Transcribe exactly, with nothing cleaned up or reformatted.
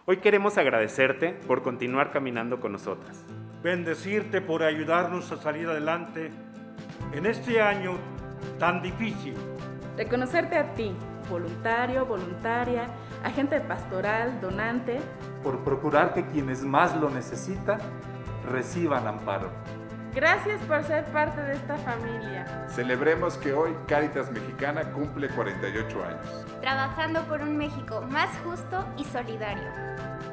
Hoy queremos agradecerte por continuar caminando con nosotras. Bendecirte por ayudarnos a salir adelante en este año tan difícil. Reconocerte a ti, voluntario, voluntaria, agente pastoral, donante. Por procurar que quienes más lo necesitan reciban amparo. Gracias por ser parte de esta familia. Celebremos que hoy Cáritas Mexicana cumple cuarenta y ocho años. Trabajando por un México más justo y solidario.